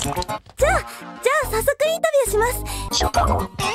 じゃあ早速インタビューします。